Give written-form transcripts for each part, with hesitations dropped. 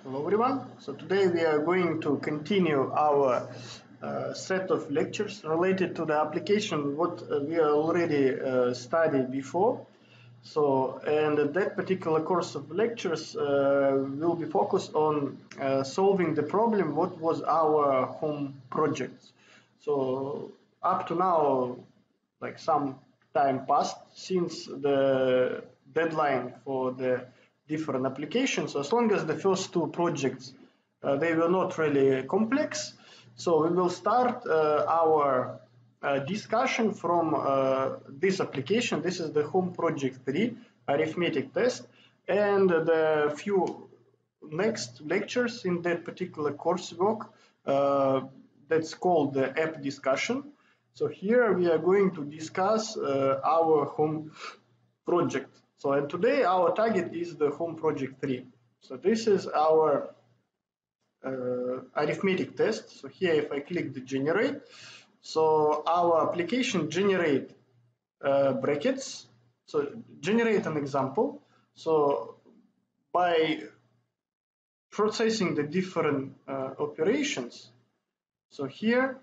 Hello everyone. So today we are going to continue our set of lectures related to the application what we already studied before. So and that particular course of lectures will be focused on solving the problem what was our home project. So up to now, like some time passed since the deadline for the different applications. As long as the first two projects they were not really complex, so we will start our discussion from this application. This is the home project 3 arithmetic test, and the few next lectures in that particular coursework that's called the app discussion. So here we are going to discuss our home project. So and today our target is the home project 3. So this is our arithmetic test. So here if I click the generate, so our application generate brackets. So generate an example. So by processing the different operations, so here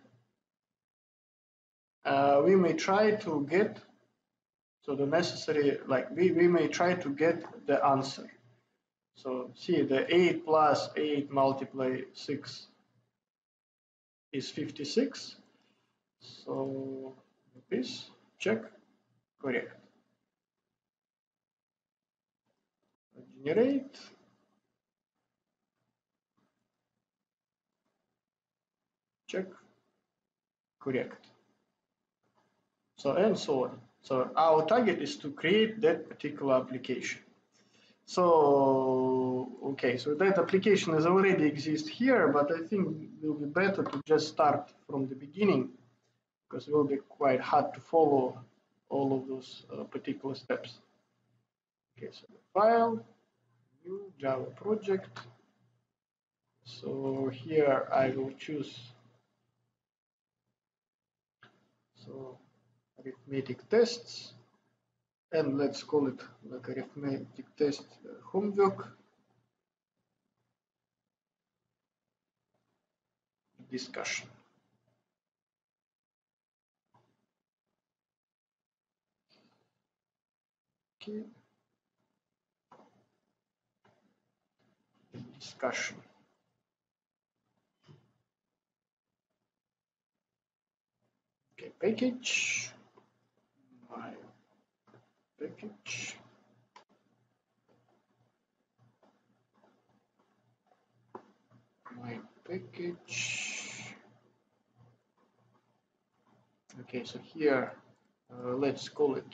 we may try to get the necessary, like we may try to get the answer. So see, the 8 plus 8 multiply 6 is 56. So this, check, correct. Generate. Check, correct. So and so on. So our target is to create that particular application. So, okay, so that application is already exists here, but I think it will be better to just start from the beginning because it will be quite hard to follow all of those particular steps. Okay, so file, new Java project. So here I will choose arithmetic tests, and let's call it like arithmetic test homework discussion. Okay. Discussion. Okay, package. My package. My package. Okay, so here let's call it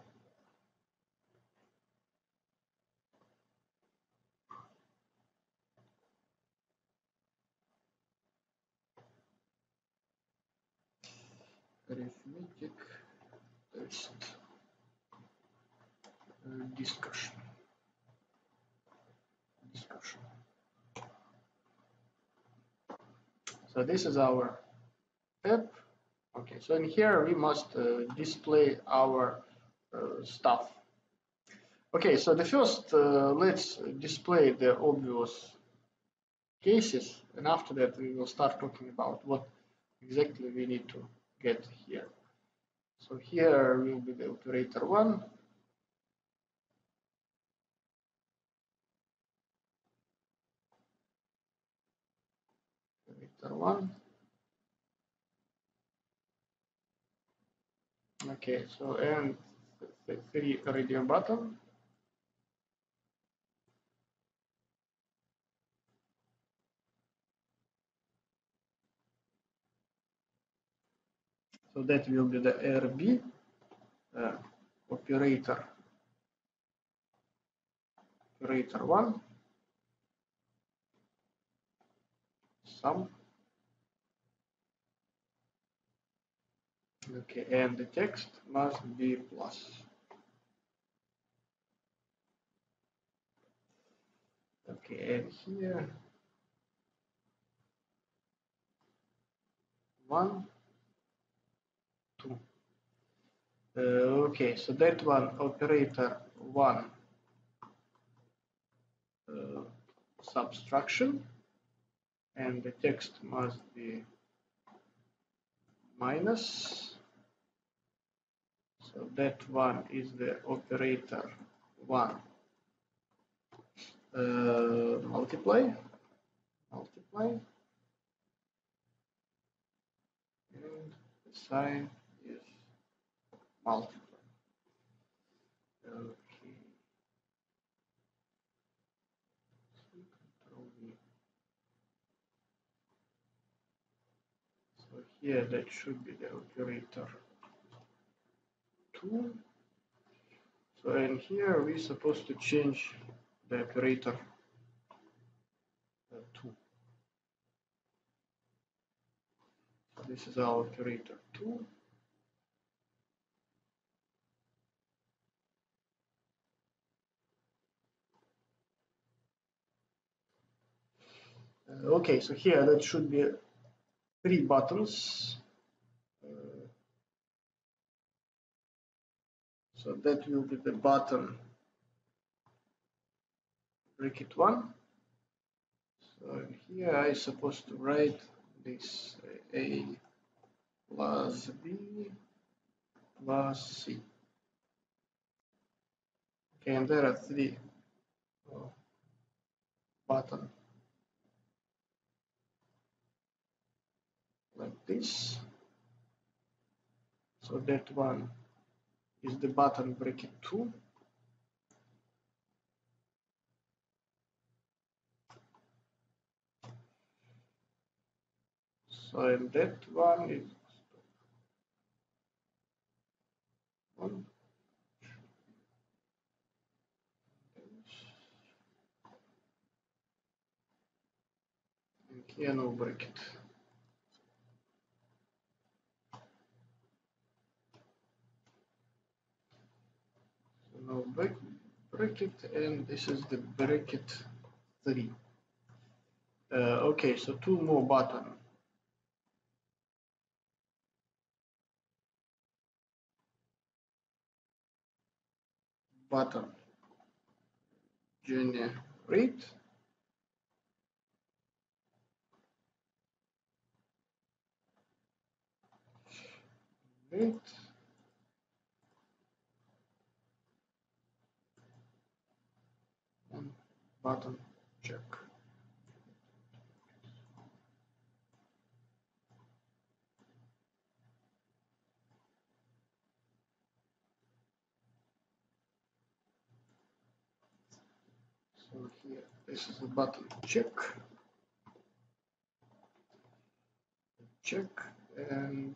arithmetic test discussion. So this is our app. Okay, so in here we must display our stuff. Okay, so the first let's display the obvious cases, and after that we will start talking about what exactly we need to get here. So here will be the operator 1. Operator 1. Okay, so and the 3 radio button. So that will be the RB operator 1, sum. Okay, and the text must be plus. Okay, and here 1, 2. Okay, so that one operator 1 subtraction, and the text must be minus. So that one is the operator 1 multiply, and the sign is multiply. Okay. Control V. So here that should be the operator 2. So in here we're supposed to change the operator 2. So this is our operator 2. Okay, so here that should be 3 buttons. So that will be the button bracket 1. So here I supposed to write this A plus B plus C. Okay, and there are 3 buttons like this. So that one is the button bracket 2. So and that one is 1. And here no bracket. So no bracket, and this is the bracket 3. Okay, so 2 more buttons. Button generate, and button check. So here this is the button check, and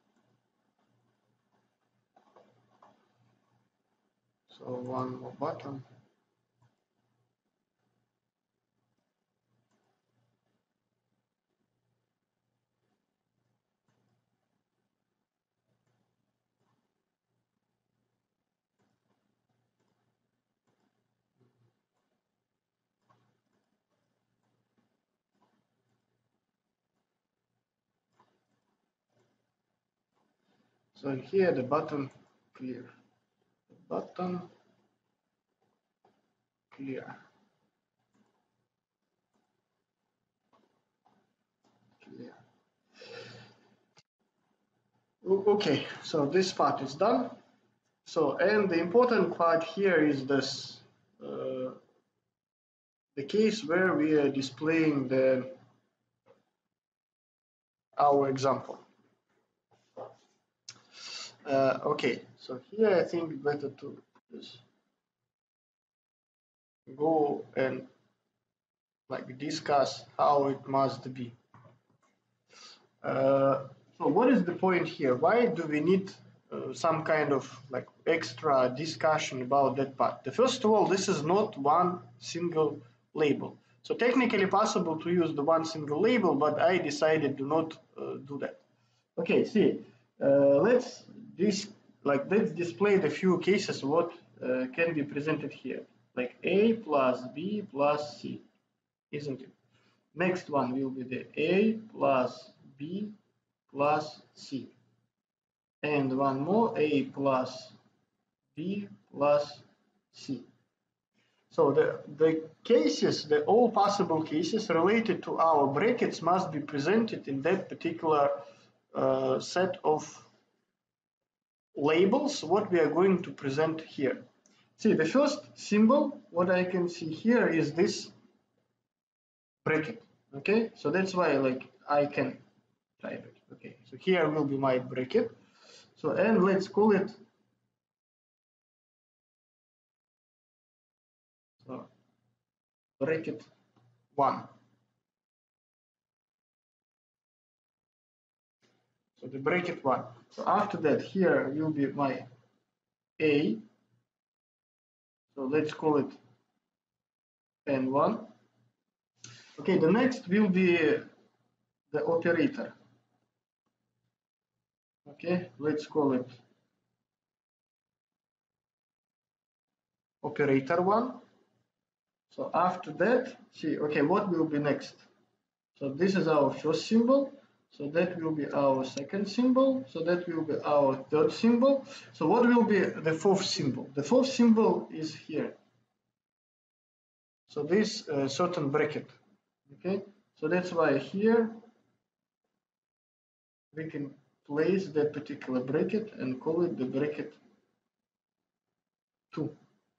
so 1 more button. So here the button clear, button clear, clear. Okay, so this part is done. So, and the important part here is this, the case where we are displaying our example. Okay, so here I think better to just go and like discuss how it must be. So what is the point here? Why do we need some kind of like extra discussion about that part? First of all, this is not one single label. So technically possible to use the one single label, but I decided to not do that. Okay, see, let's display the few cases what can be presented here, like A plus B plus C, isn't it? Next one will be the A plus B plus C, and one more A plus B plus C. So the cases, the all possible cases related to our brackets must be presented in that particular set of labels, what we are going to present here. See, the first symbol, what I can see here is this bracket. Okay, so that's why like I can type it. Okay, so here will be my bracket. So, and let's call it so bracket 1. So the bracket 1. So after that, here will be my A. So let's call it N1. Okay, the next will be the operator. Okay, let's call it operator 1. So after that, see, okay, what will be next? So this is our first symbol. So that will be our second symbol. So that will be our third symbol. So what will be the fourth symbol? The fourth symbol is here. So this certain bracket. Okay, so that's why here we can place that particular bracket and call it the bracket 2.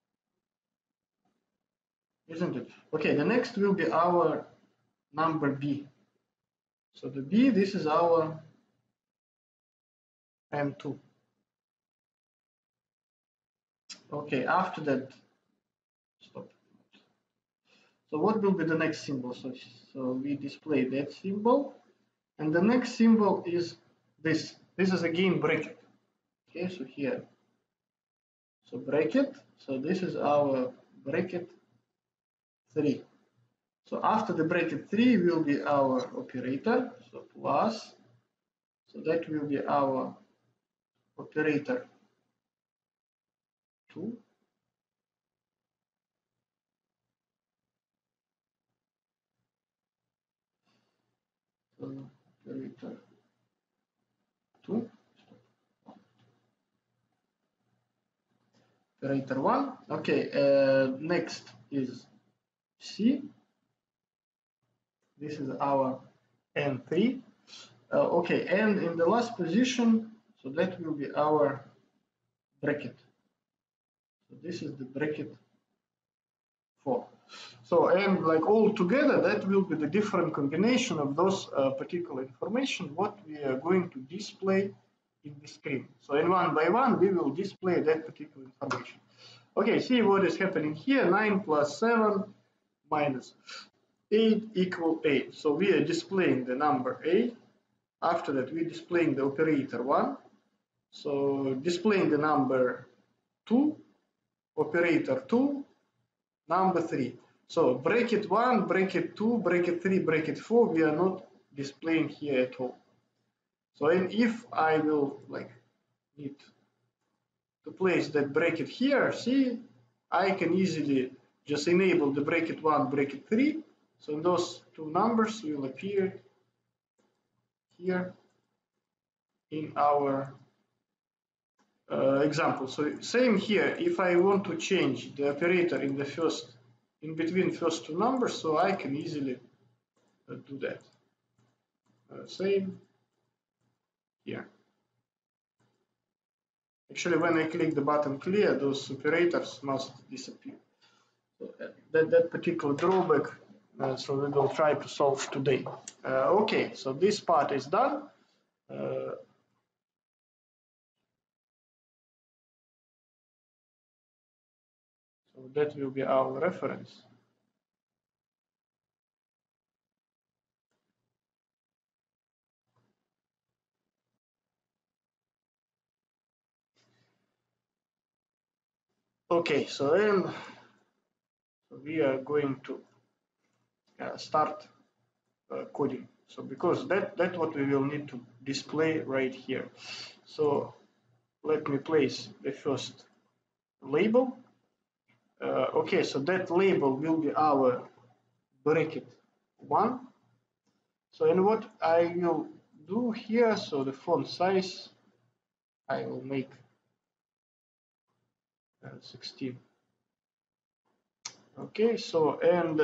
Isn't it? Okay, the next will be our number B. So the B, this is our M2. Okay, after that, stop. So what will be the next symbol? So we display that symbol, and the next symbol is this. This is again bracket. Okay, so here. So bracket, so this is our bracket 3. So after the bracket 3 will be our operator, so plus, so that will be our operator 2. So operator 2. Operator 1. Okay, next is C. This is our N3. Okay, and in the last position, so that will be our bracket. So this is the bracket 4. So, and like all together, that will be the different combination of those particular information, what we are going to display in the screen. So in one by one, we will display that particular information. Okay, see what is happening here. 9 plus 7 minus 8 equal 8. So we are displaying the number 8. After that, we're displaying the operator 1. So displaying the number 2, operator 2, number 3. So bracket 1, bracket 2, bracket 3, bracket 4, we are not displaying here at all. So and if I will like need to place that bracket here, see, I can easily just enable the bracket 1, bracket 3. So those two numbers will appear here in our example. So same here, if I want to change the operator in the first, in between first two numbers, so I can easily do that. Same here. Actually, when I click the button clear, those operators must disappear. So that particular drawback, so we will try to solve today. Okay, so this part is done. So that will be our reference. Okay, so then we are going to start coding. So because that's what we will need to display right here. So let me place the first label. Okay, so that label will be our bracket 1. So and what I will do here, so the font size, I will make 16. Okay, so and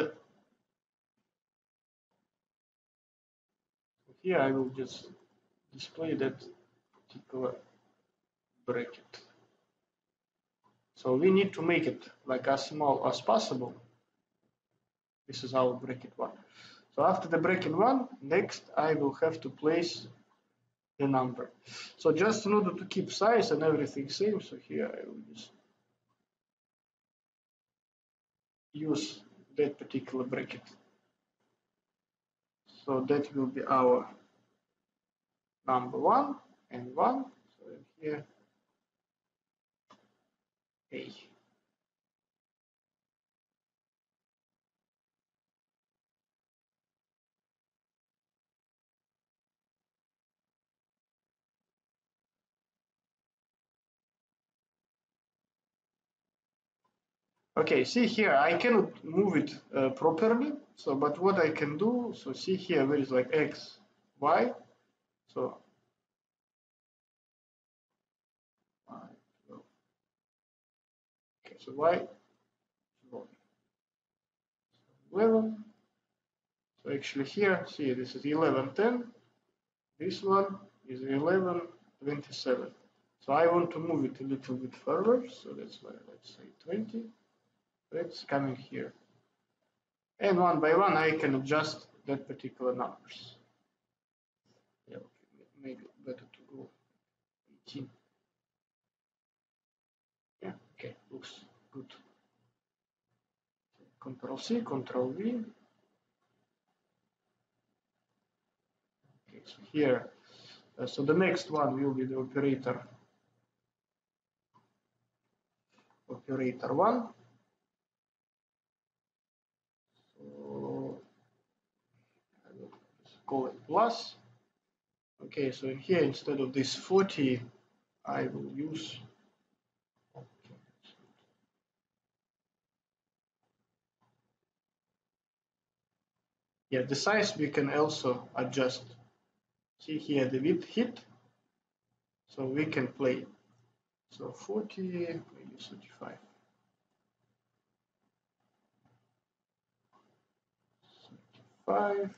here I will just display that particular bracket. So we need to make it like as small as possible. This is our bracket 1. So after the bracket 1, next I will have to place the number. So just in order to keep size and everything same, so here I will just use that particular bracket. So that will be our number 1 and 1. So here A. Okay, see here, I cannot move it properly. So, but what I can do, so see here, where is like X, Y. So, okay, so Y, 11. So actually here, see, this is 11:10. This one is 11:27. So I want to move it a little bit further. So that's why let's say 20. It's coming here. And one by one, I can adjust that particular numbers. Yeah, okay, maybe better to go 18. Yeah, okay, looks good. Control C, Control V. Okay, so here, so the next one will be the operator 1. So I will call it plus. Okay, so in here instead of this 40, I will use. Yeah, the size we can also adjust. See here the width hit, so we can play. So 40, maybe 35. 35.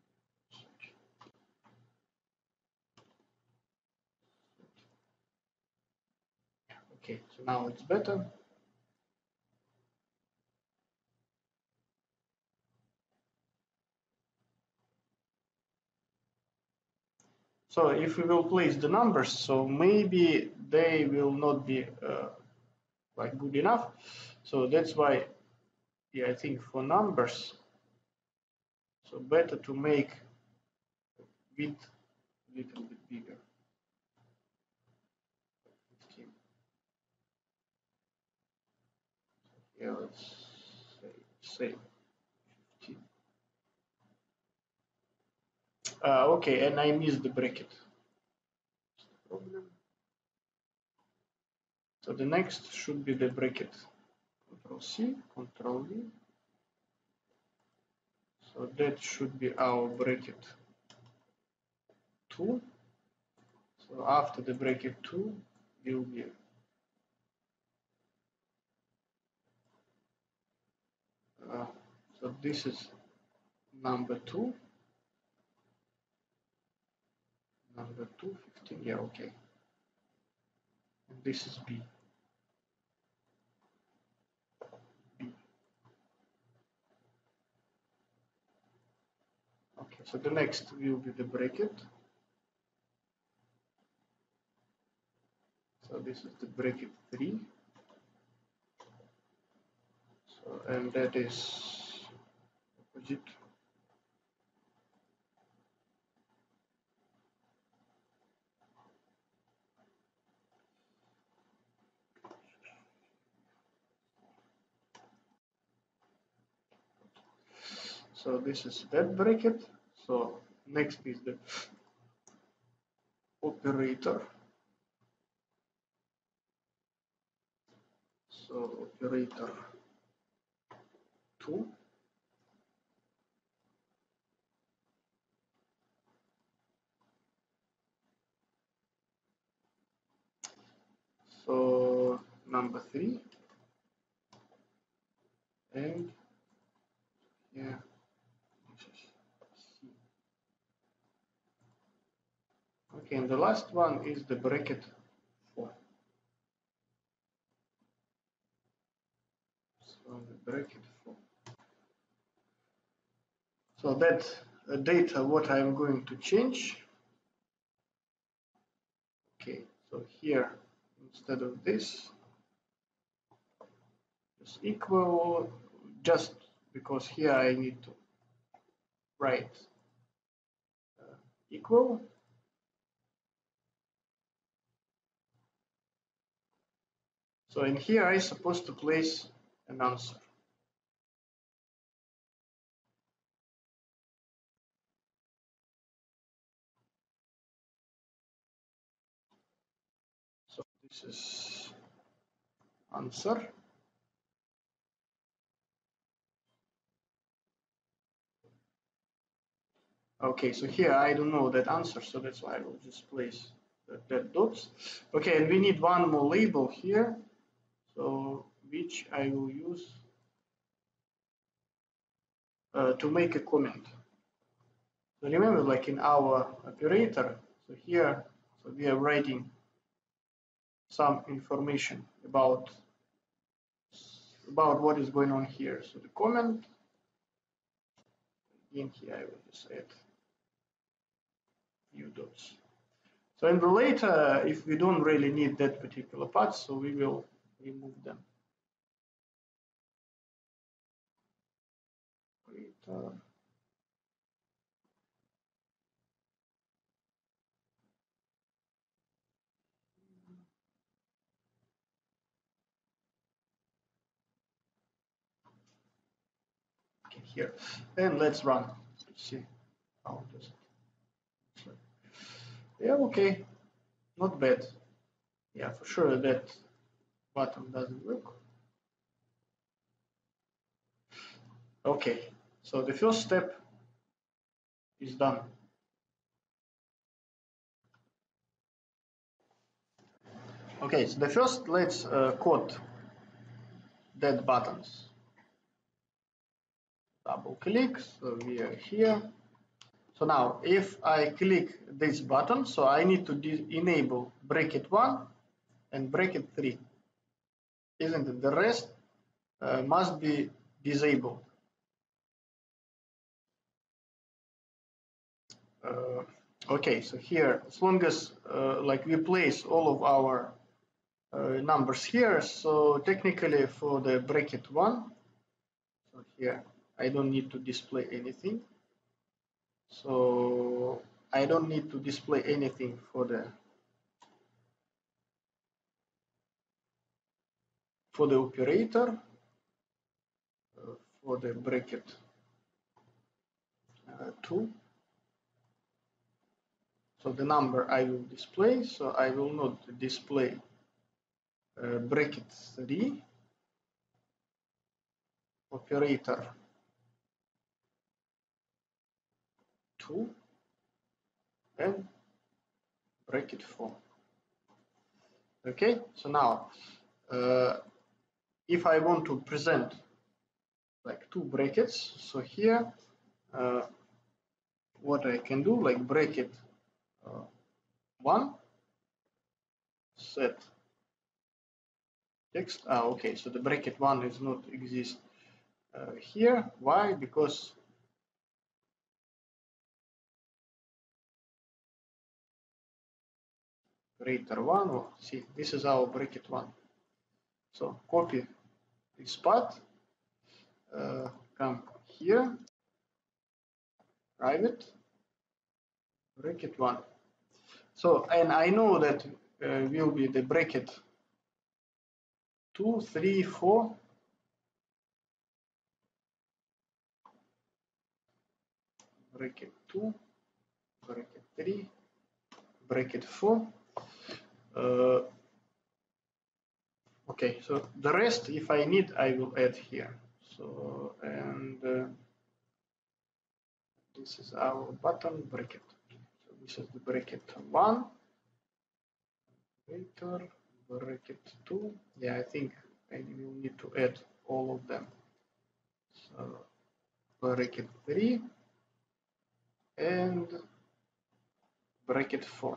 Okay, so now it's better. So if we will place the numbers, so maybe they will not be like good enough. So that's why, yeah, I think for numbers, so better to make width a little bit bigger. 15. Yeah, let's say 15. Okay, and I missed the bracket. Problem. So the next should be the bracket. Control C, Control V. So that should be our bracket 2. So after the bracket 2 will be so this is number 2. Number 2, 15. Yeah, okay. And this is B. Okay, so the next will be the bracket. So this is the bracket 3. So, and that is opposite. So this is that bracket. So next is the operator. So operator 2. So number 3. and here this is C. Okay, and the last one is the bracket 4. So the bracket 4. So that data what I'm going to change. Okay, so here instead of this, just equal, just because here I need to write equal. So in here I'm supposed to place an answer. So this is answer. Okay, so here I don't know that answer, so that's why I will just place that dots. Okay, and we need one more label here, so which I will use to make a comment. So remember, like in our operator, so here, so we are writing some information about what is going on here. So the comment, again here I will just add few dots. So in the later, if we don't really need that particular part, so we will remove them. Later. Okay, here, and let's run. Let's see how does it. Yeah, okay, not bad. Yeah, for sure that button doesn't work. Okay, so the first step is done. Okay, so the first let's code that buttons. Double click, so we are here. So now if I click this button, so I need to enable bracket 1 and bracket 3, isn't it? The rest must be disabled. Okay, so here, as long as like we place all of our numbers here, so technically for the bracket 1, so here I don't need to display anything. So I don't need to display anything for the operator, for the bracket 2. So the number I will display, so I will not display bracket 3, operator 2, and bracket 4. Okay, so now if I want to present like two brackets, so here what I can do, like bracket 1 set text. Okay, so the bracket 1 is not exist here. Why? Because operator 1, oh, see, this is our bracket 1. So copy this part, come here, private, bracket 1. So, and I know that will be the bracket 2, 3, 4. Bracket 2, bracket 3, bracket 4. Okay, so the rest, if I need, I will add here. So, and this is our button bracket. So this is the bracket 1, bracket 2. Yeah, I think I will need to add all of them. So bracket 3 and bracket 4.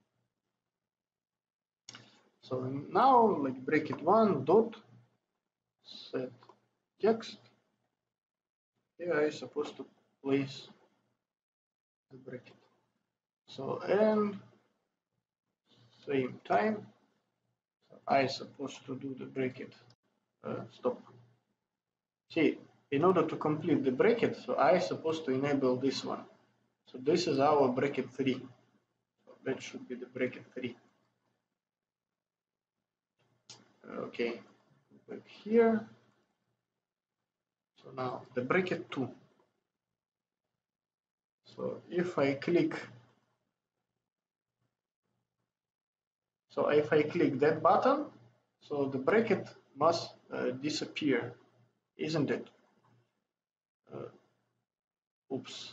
So now, like bracket 1 dot set text. Here I supposed to place the bracket. So and same time, so I supposed to do the bracket. Stop. See, in order to complete the bracket, so I supposed to enable this one. So this is our bracket 3. So that should be the bracket 3. Okay, back here. So now the bracket 2. So if I click, that button, so the bracket must disappear, isn't it? Oops.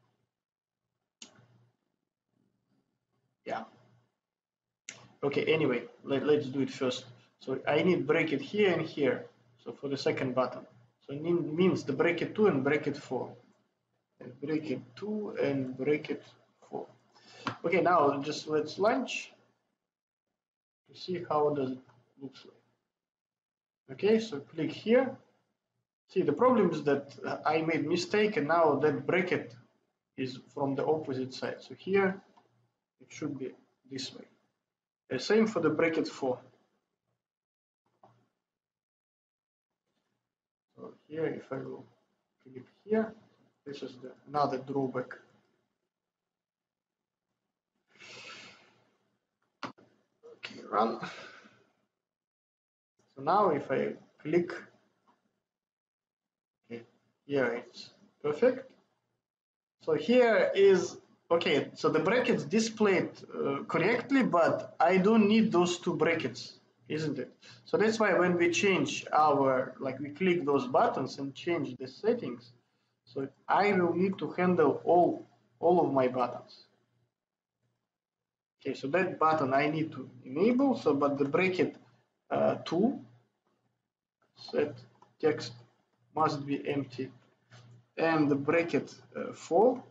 Yeah. Okay, anyway, let's do it first. So I need bracket here and here. So for the second button. So it means the bracket 2 and bracket 4. And bracket 2 and bracket 4. Okay, now just let's launch to see how does it looks like. Okay, so click here. See, the problem is that I made mistake and now that bracket is from the opposite side. So here it should be this way. Same for the bracket 4. So here, if I will click here, this is another drawback. Okay, run. So now if I click, okay, here it's perfect. So here is, okay, so the brackets displayed correctly, but I don't need those two brackets, isn't it? So that's why when we change our, like we click those buttons and change the settings, so I will need to handle all of my buttons. Okay, so that button I need to enable, so but the bracket 2 set text must be empty, and the bracket 4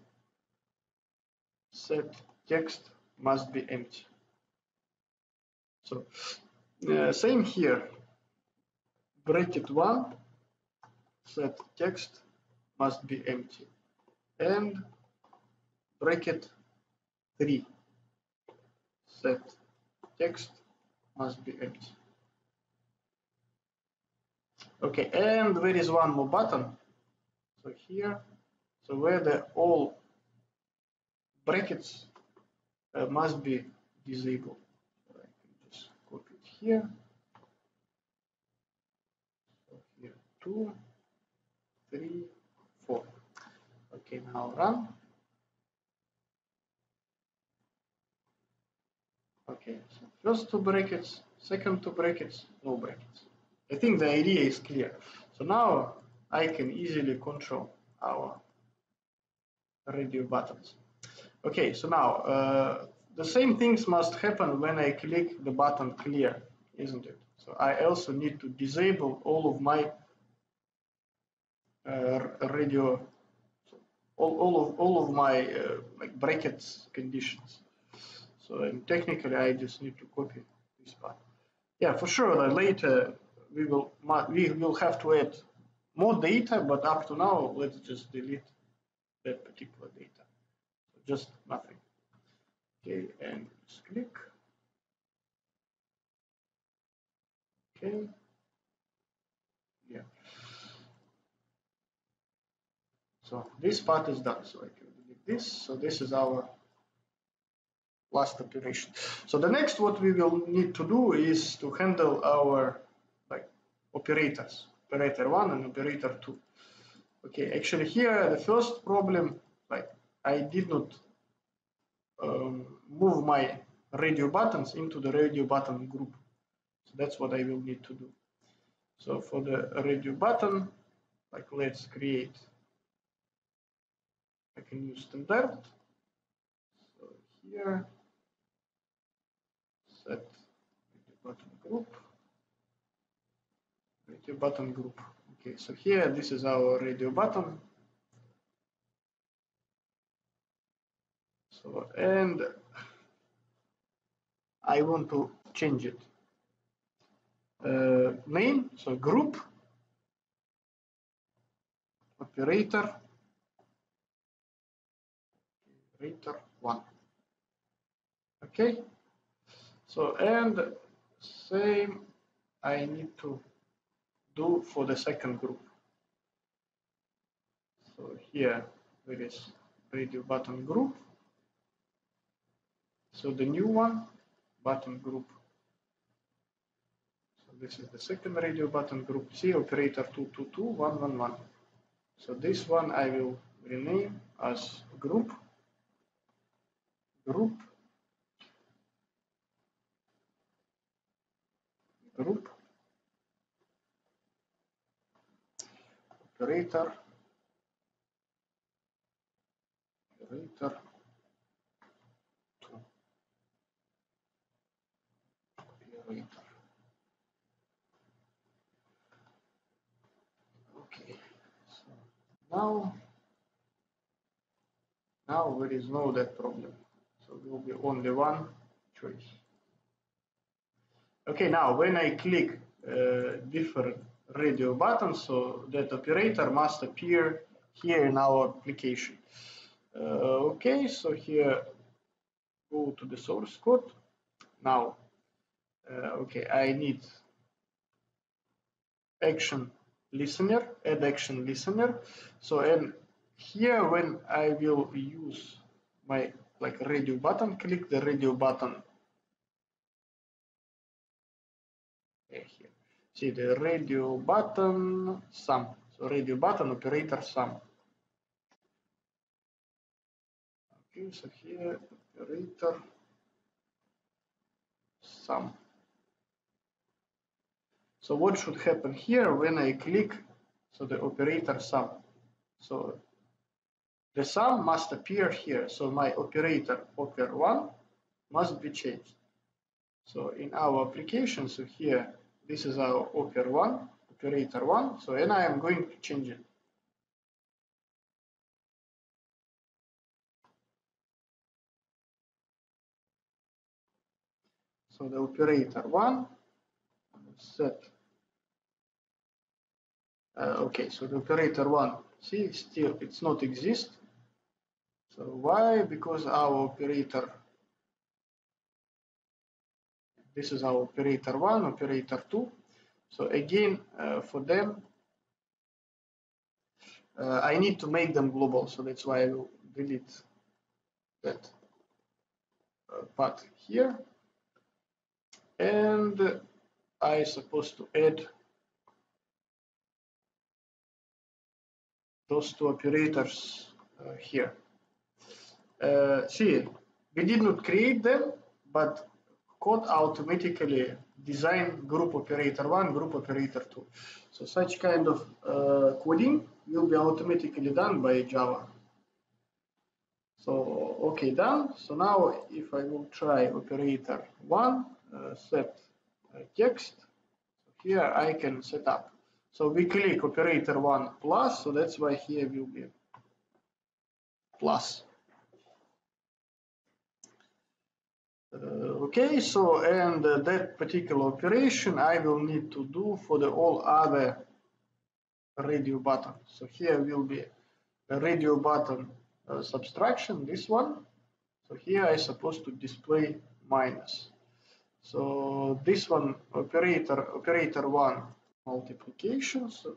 set text must be empty. So same here, bracket 1 set text must be empty, and bracket 3 set text must be empty. Okay, and there is one more button. So here, so where the all brackets must be disabled. So I can just copy it here. So here 2, 3, 4. Okay, now run. Okay, so first two brackets, second two brackets, no brackets. I think the idea is clear. So now I can easily control our radio buttons. Okay, so now the same things must happen when I click the button clear, isn't it? So I also need to disable all of my radio, all of my like brackets conditions. So technically, I just need to copy this part. Yeah, for sure. Later we will have to add more data, but up to now, let's just delete that particular data. So just nothing. Okay, and just click. Okay. Yeah. So this part is done. So I can delete this. So this is our last operation. So the next what we will need to do is to handle our like operators, operator 1 and operator 2. Okay, actually here the first problem, like I did not move my radio buttons into the radio button group. So that's what I will need to do. So for the radio button, like let's create like a new standard. So here set radio button group. Radio button group. Okay, so here this is our radio button. So, and I want to change it. Name, so group, operator 1. Okay, so and same I need to do for the second group. So here there is radio button group. So the new one, button group. So this is the second radio button group. C operator 222.111. So this one I will rename as group operator 2 operator. Okay, so now there is no that problem. So there will be only one choice. Okay, now when I click different radio buttons, so that operator must appear here in our application. Okay, so here go to the source code. Now, okay, I need action listener, add action listener. So and here when I will use my radio button, click the radio button here. See the radio button sum. So radio button operator sum. Okay, so here operator sum. So what should happen here when I click so the operator sum? So the sum must appear here. So my operator oper1 must be changed. So in our application, so here this is our oper1 operator 1. So and I am going to change it. So the operator 1 set. Okay, so the operator 1, see, still it's not exist. So why? Because our operator, this is our operator 1, operator 2. So again, for them, I need to make them global. So that's why I will delete that part here. And I supposed to add those two operators here. See, we did not create them, but code automatically design group operator 1, group operator 2. So such kind of coding will be automatically done by Java. So okay, done. So now if I will try operator 1, set text, here I can set up. So we click operator 1 plus, so that's why here will be plus. Okay, so and that particular operation I will need to do for the all other radio button. So here will be a radio button subtraction, this one. So here I supposed to display minus. So this one operator 1 multiplication. So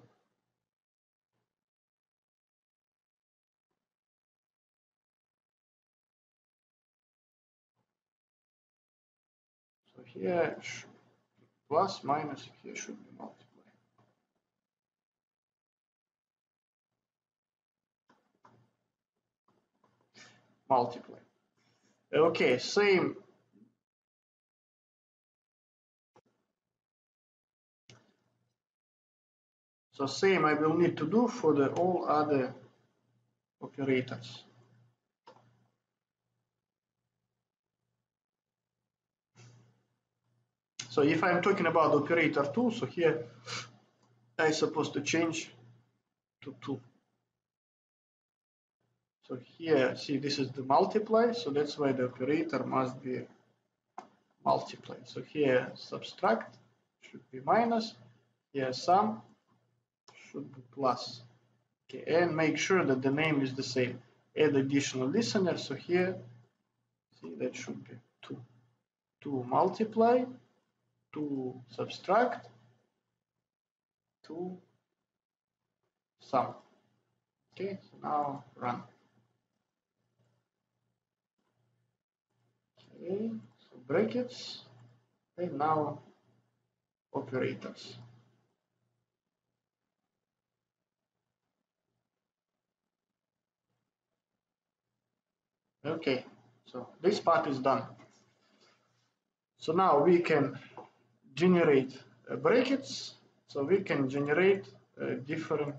here plus minus here should be multiply. Multiply. Okay, same. So same I will need to do for the all other operators. So if I'm talking about operator 2, so here I supposed to change to 2. So here, see, this is the multiply, so that's why the operator must be multiply. So here subtract should be minus, here sum should be plus. Okay, and make sure that the name is the same. Add additional listener, so here, see, that should be 2. 2 multiply, 2 subtract, 2 sum. Okay, so now run. Okay, so brackets, and now operators. Okay, so this part is done. So now we can generate brackets, so we can generate different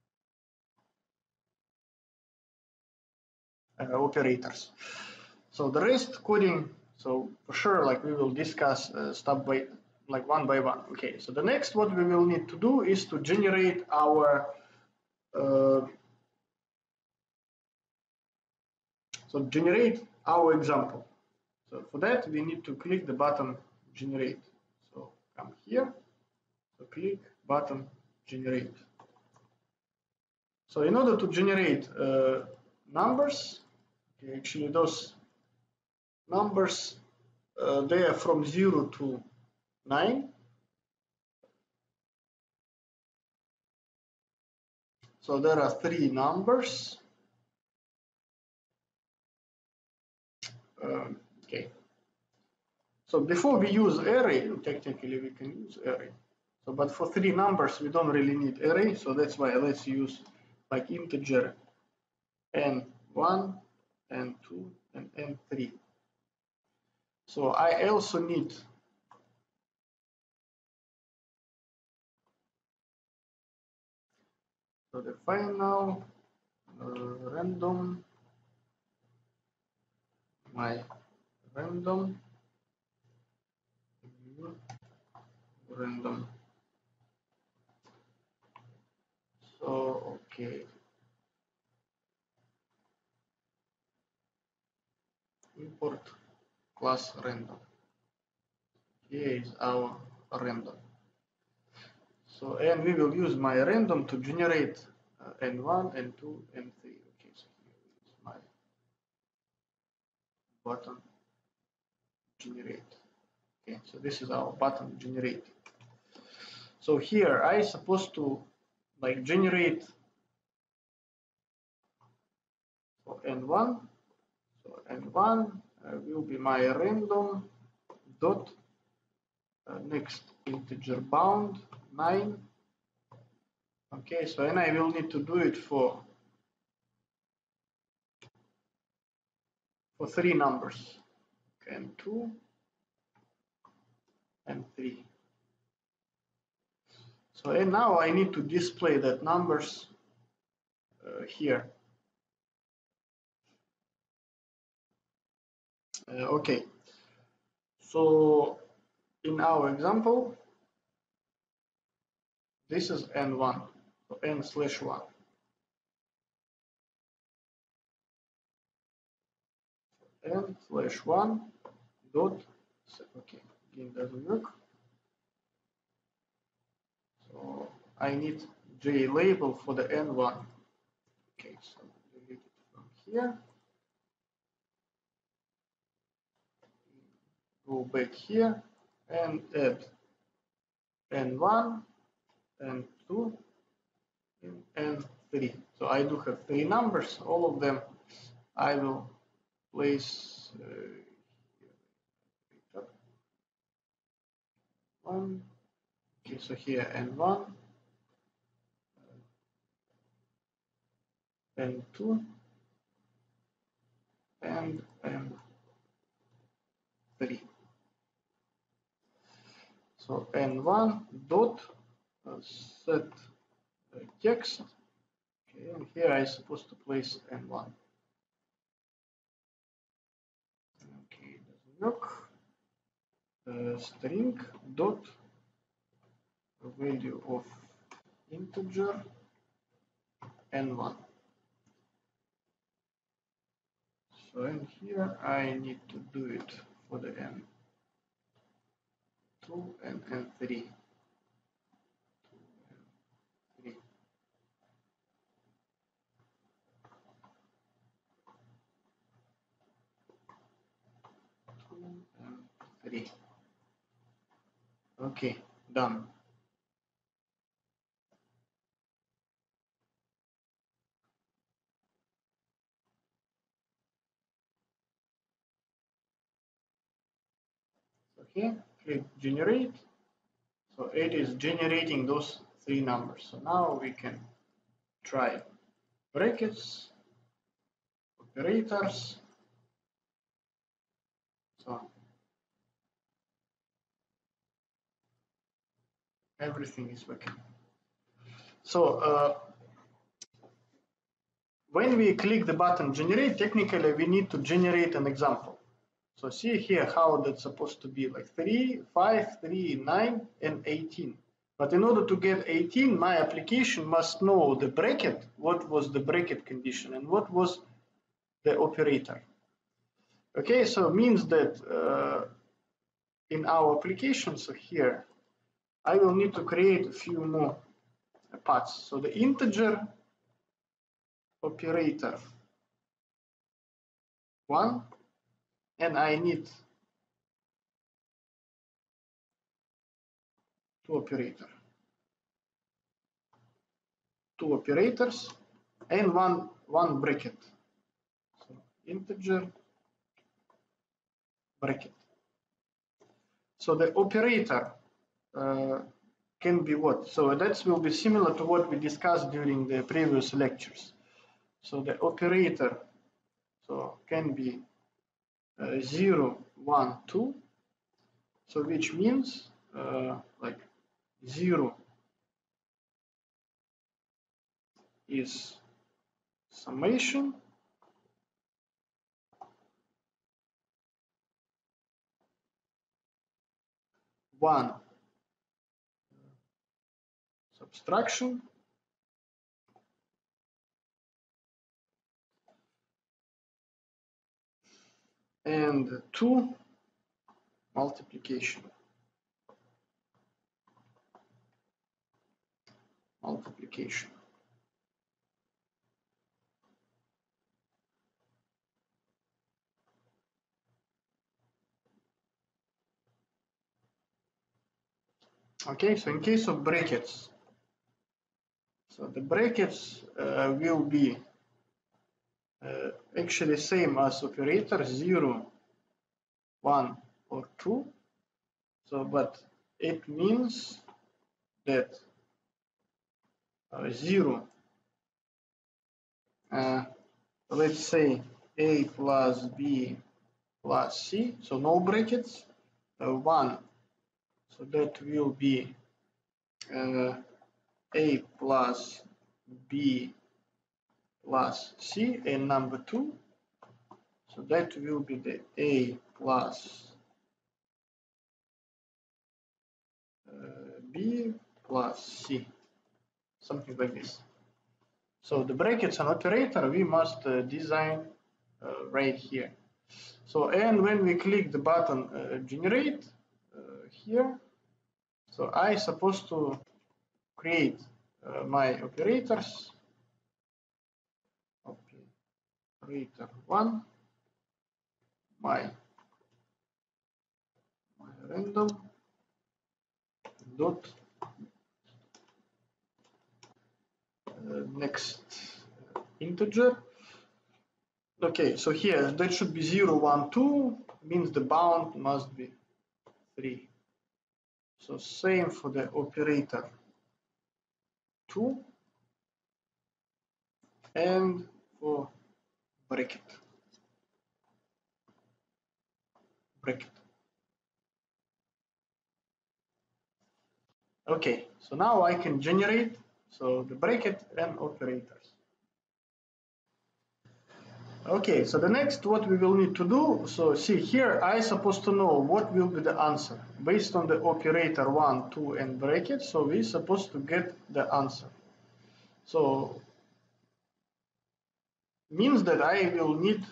operators. So the rest coding, so for sure, like we will discuss step by, like one by one. Okay, so the next what we will need to do is to generate our example. So for that we need to click the button generate. So come here, so click button generate. So in order to generate numbers, okay, actually those numbers they are from 0 to 9. So there are 3 numbers. Okay. So before we use array, technically we can use array. So, but for 3 numbers we don't really need array. So that's why let's use like integer n1, n2, and n3. So I also need so the final random my random random. So okay, import class random. Here is our random. So and we will use my random to generate n1, n2, n3. Okay, so here is my button generate. Okay, so this is our button generate. So here I supposed to like generate for n1. So n1 will be my random dot next integer bound 9. Okay, so and I will need to do it for 3 numbers. Okay, and 2 and 3. So and now I need to display that numbers here. Okay, so in our example, this is n1, so n/1. n/1 dot, okay, again doesn't work. So I need JLabel for the n1. Okay, so delete it from here. Go back here and add n1, n2, and n3. So I do have 3 numbers. All of them I will place one. Okay, so here n1, n2, and n3. So n1 dot set text. Okay, and here I supposed to place n1. Okay, doesn't work. String dot value of integer n1. So in here I need to do it for the n2 and n3. And 3. Okay, done. So here, click generate. So it is generating those three numbers. So now we can try brackets, operators. So everything is working. So when we click the button generate, technically we need to generate an example. So see here how that's supposed to be, like 3, 5, 3, 9, and 18. But in order to get 18, my application must know the bracket, what was the bracket condition, and what was the operator. Okay, so it means that in our application, so here, I will need to create a few more paths. So the integer operator 1, and I need two operators, and one bracket. So integer bracket. So the operator can be what? So that will be similar to what we discussed during the previous lectures. So the operator can be 0, 1, 2. So which means like 0 is summation, 1 subtraction, and 2 multiplication. Okay, so in case of brackets, so the brackets will be actually same as operator, 0, 1, or 2. So, but it means that 0, let's say a plus b plus c, so no brackets, 1, so that will be a plus b plus c, and number 2, so that will be the a plus b plus c, something like this. So the brackets and operator we must design right here. So, and when we click the button generate here, so I supposed to create my operators, operator 1, my random dot next integer. Okay, so here that should be 0, 1, 2, means the bound must be 3. So same for the operator 2, and for bracket. Okay, so now I can generate so the bracket and operators. Okay, so the next what we will need to do, so see here I supposed to know what will be the answer based on the operator 1, 2 and bracket, so we supposed to get the answer. So means that I will need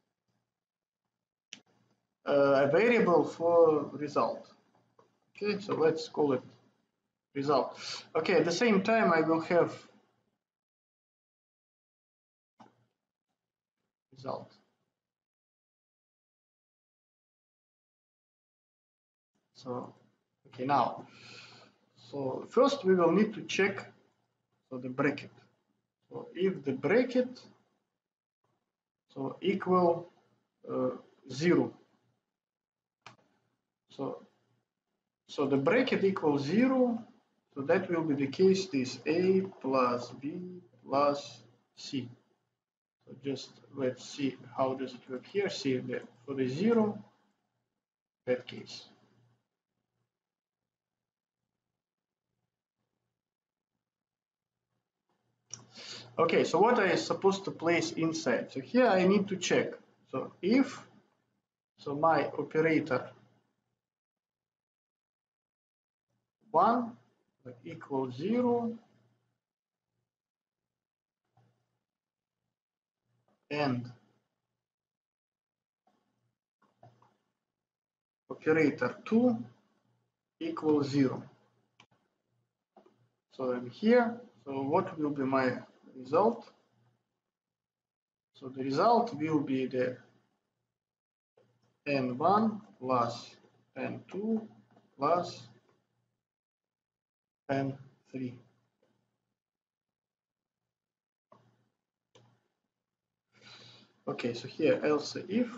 a variable for result. Okay, so let's call it result. Okay, at the same time I will have result. So okay, now so first we will need to check so the bracket. So if the bracket so equal 0, so the bracket equals 0, so that will be the case this A plus B plus C. So just let's see how does it work here. See that for the 0, that case. Okay, so what I supposed to place inside? So here I need to check. So if so my operator 1 equals 0 and operator 2 equals 0. So in here, so what will be my result? So the result will be the n1 plus n2 plus n3. Okay, so here else if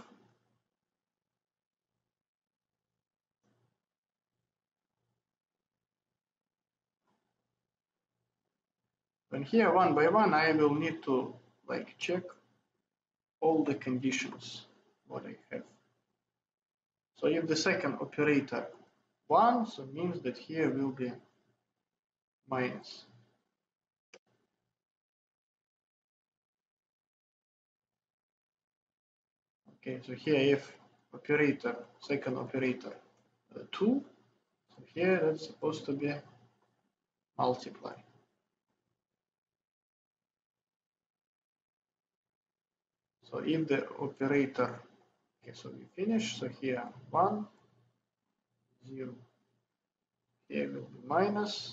and here one by one I will need to like check all the conditions what I have. So if the second operator 1, so means that here will be minus. Okay, so here if operator, second operator 2, so here that's supposed to be multiply. So if the operator, okay, so we finish, so here 1, 0, here will be minus,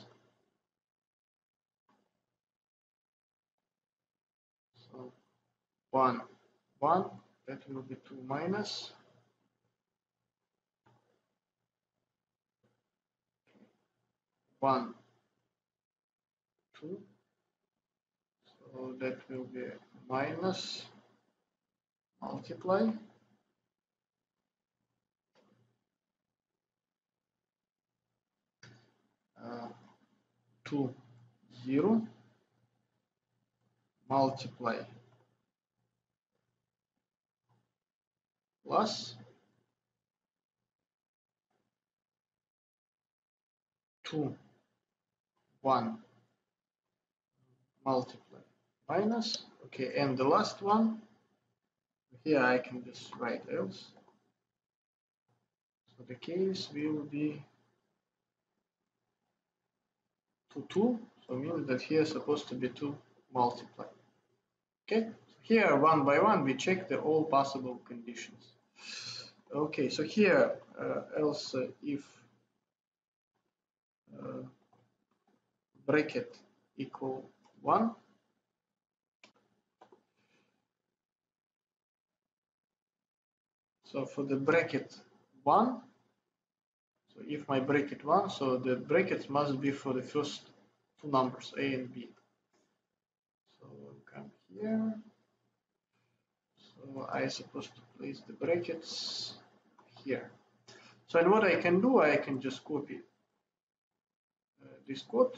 so 1, 1, that will be 2 minus, 1, 2, so that will be minus, multiply, 2, 0, multiply, plus 2, 1, multiply, minus, okay, and the last one, here I can just write else. So the case will be 2, so means that here is supposed to be 2 multiply. Okay, so here one by one we check the all possible conditions. Okay, so here else if bracket equal 1, so for the bracket 1, so if my bracket 1, so the brackets must be for the first two numbers a and b. So come here. So I supposed to place the brackets here. So and what I can do, I can just copy this code,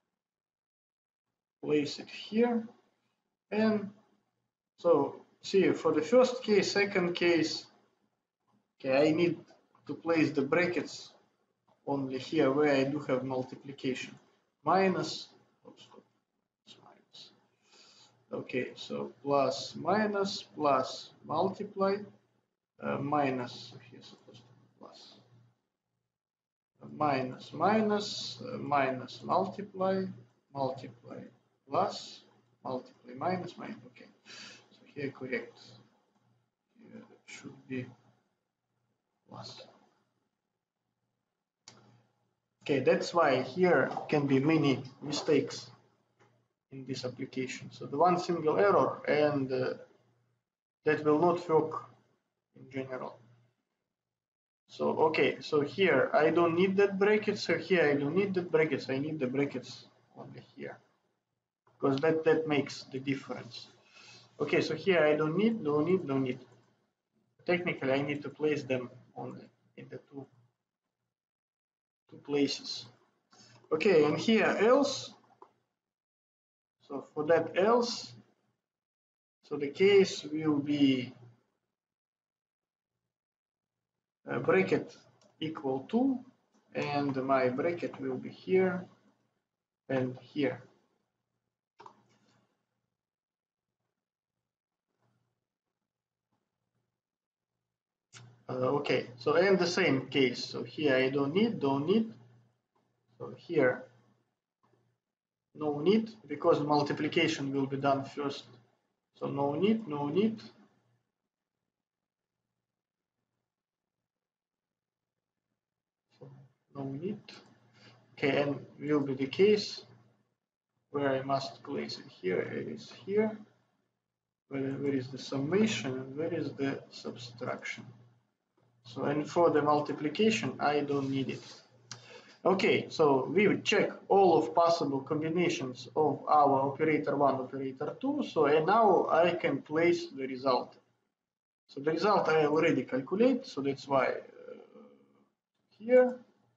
place it here, and so see for the first case, second case, okay, I need to place the brackets only here where I do have multiplication. Minus, oops, minus. Okay, so plus minus plus multiply minus, so here's supposed to be plus minus minus minus multiply multiply plus multiply minus minus. Okay, so here correct. Here it should be plus. Okay, that's why here can be many mistakes in this application. So the one single error and that will not work in general. So okay, so here I don't need that bracket, so here I don't need the brackets, I need the brackets only here, because that makes the difference. Okay, so here I don't need. Technically I need to place them only in the two places. Okay, and here else, so for that else, so the case will be bracket equal to, and my bracket will be here and here. Okay, so and the same case. So here I don't need. So here no need, because multiplication will be done first. So no need. So no need. Okay, and will be the case where I must place it here. It is here. Where is the summation and where is the subtraction? So, and for the multiplication, I don't need it. Okay, so we would check all of possible combinations of our operator 1, operator 2. So, and now I can place the result. So the result I already calculate, so that's why here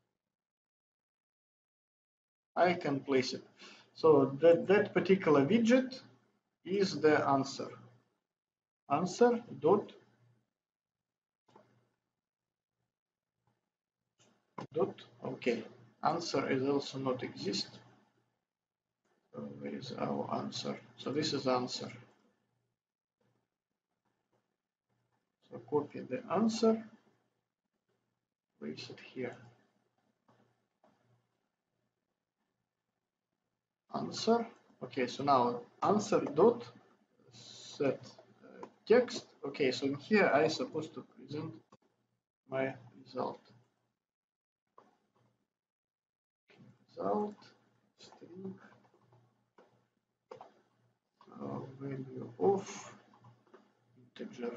I can place it. So that particular widget is the answer. Answer dot okay. Answer is also not exist. So where is our answer? So this is answer. So copy the answer, place it here. Answer. Okay, so now answer dot set text. Okay, so here I supposed to present my result. Result string value of integer.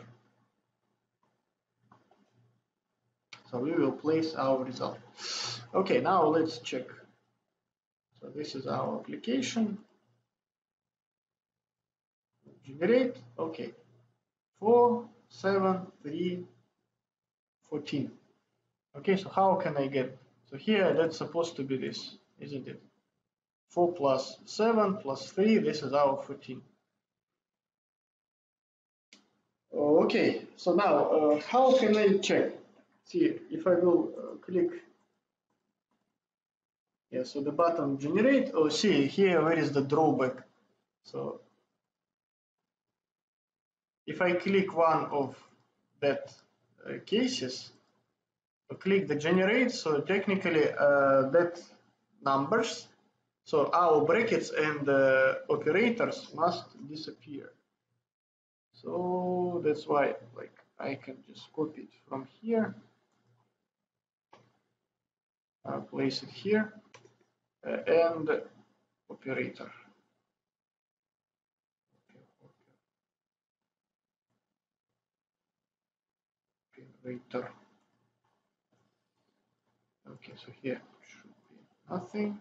So we will place our result. Okay, now let's check. So this is our application. Generate. Okay. 4, 7, 3, 14. Okay, so how can I get? So here that's supposed to be this, isn't it? 4 plus 7 plus 3, this is our 14. Okay, so now how can I check? See, if I will click, yeah, so the button generate, oh, see here where is the drawback. So if I click one of that cases, click the generate, so technically that numbers, so our brackets and operators must disappear. So that's why, like, I can just copy it from here, place it here, and operator. Operator. Okay, so here should be nothing.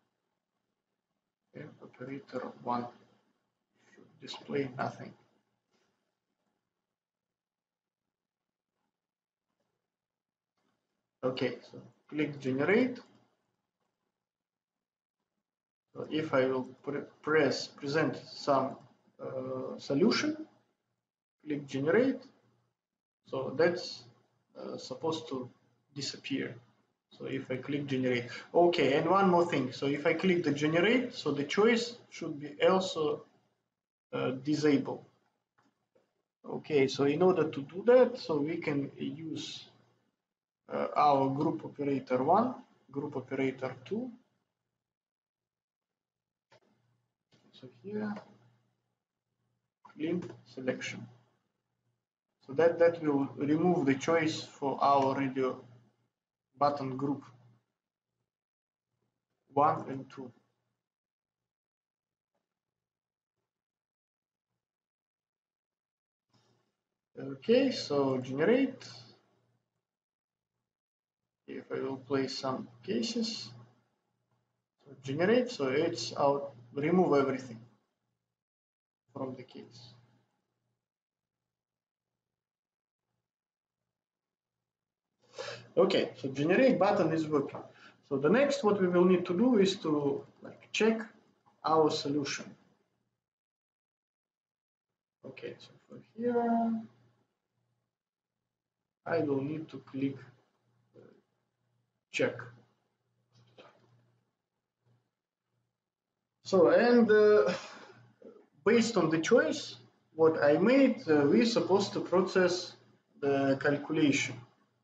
And operator 1 should display nothing. Okay, so click generate. So if I will present some solution, click generate. So that's supposed to disappear. So if I click generate, okay, and one more thing. So if I click the generate, so the choice should be also disable. Okay, so in order to do that, so we can use our group operator 1, group operator 2. So here, clean selection. So that will remove the choice for our radio button group 1 and 2. Okay, so generate. If I will play some cases, so generate, so it's out, remove everything from the case. Okay, so generate button is working. So the next what we will need to do is to check our solution. Okay, so for here, I will need to click check. So, and based on the choice what I made, we're supposed to process the calculation,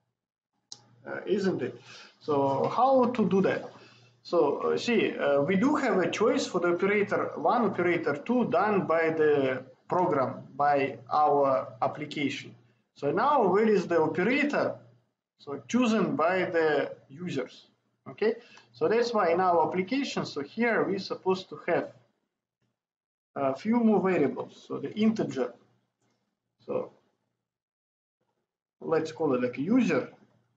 isn't it? So how to do that? So see, we do have a choice for the operator 1, operator 2 done by the program, by our application. So now where is the operator? So chosen by the users. Okay, so that's why in our application, so here we're supposed to have a few more variables. So the integer, so let's call it like a user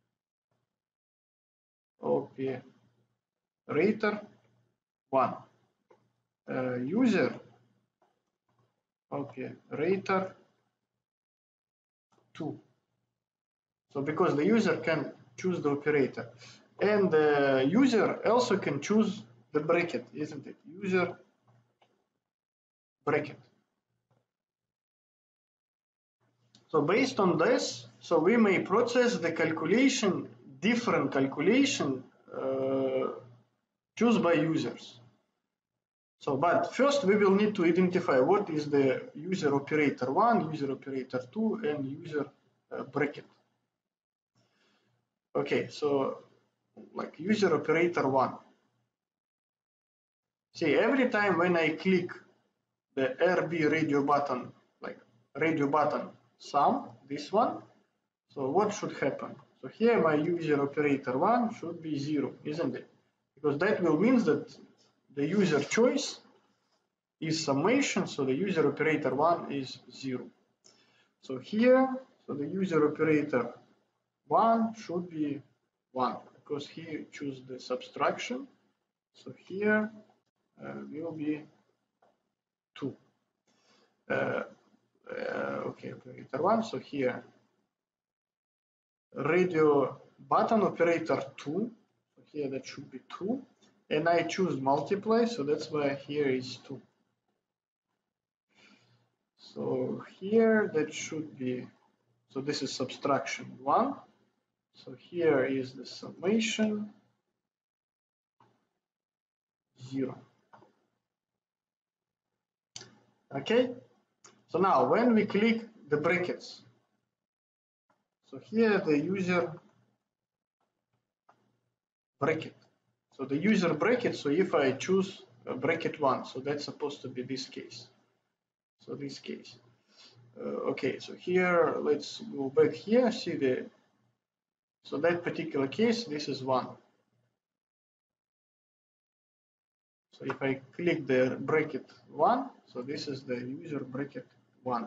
operator 1, user operator 2. So because the user can choose the operator, and the user also can choose the bracket, isn't it? User bracket. So based on this, so we may process the calculation, different calculation choose by users. So, but first we will need to identify what is the user operator 1, user operator 2, and user bracket. Okay, so like user operator 1. See, every time when I click the RB radio button, like radio button sum, this one, so what should happen? So here my user operator 1 should be 0, isn't it? Because that will mean that the user choice is summation, so the user operator 1 is 0. So here, so the user operator 1 should be 1, because he choose the subtraction. So here will be 2. Okay, operator 1, so here radio button operator 2, so here that should be 2, and I choose multiply, so that's why here is 2. So here that should be, so this is subtraction 1, so here is the summation 0. Okay, so now when we click the brackets, so here the user bracket, so the user bracket, so if I choose bracket 1, so that's supposed to be this case, so this case. Okay, so here let's go back here, see the, so that particular case, this is 1. So if I click the bracket 1, so this is the user bracket 1.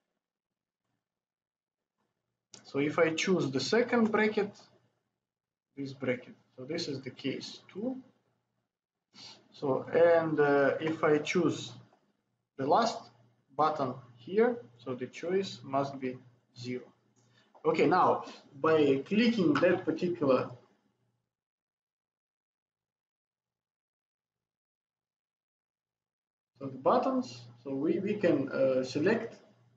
So if I choose the second bracket, this bracket, so this is the case 2. So, and if I choose the last button here, so the choice must be 0. Okay, now by clicking that particular so the buttons, so we can select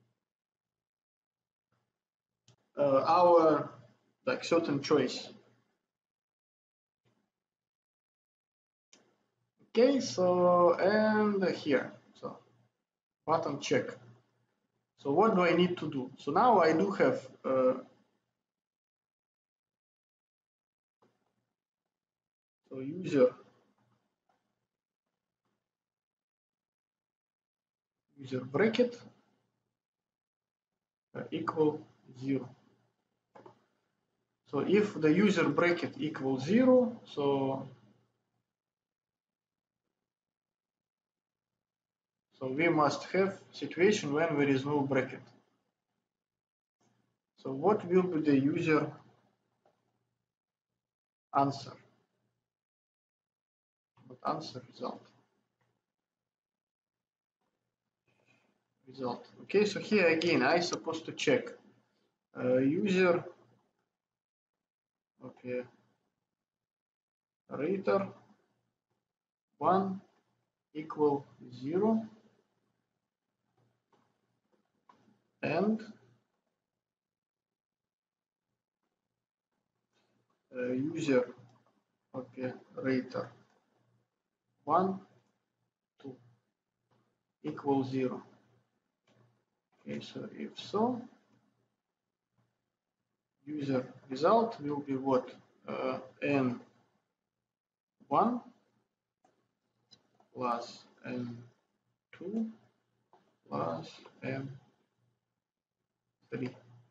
our like certain choice. Okay, so and here, so button check. So what do I need to do? So now I do have so user bracket equal 0. So if the user bracket equals 0, so we must have situation when there is no bracket. So what will be the user answer? Not answer, result. Okay, so here again I supposed to check user operator 1 equal 0 and user operator 1 2 equal 0. Okay, so if so, user result will be what? N1 plus N2 plus N3.